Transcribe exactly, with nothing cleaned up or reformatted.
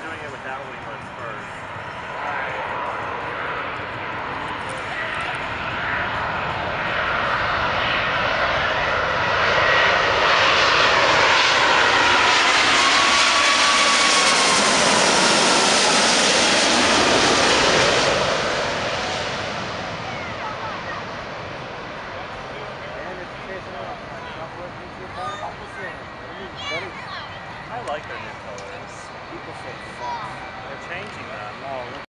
doing it without winglets first. I like their new colors. People say it sucks. They're changing them. Oh,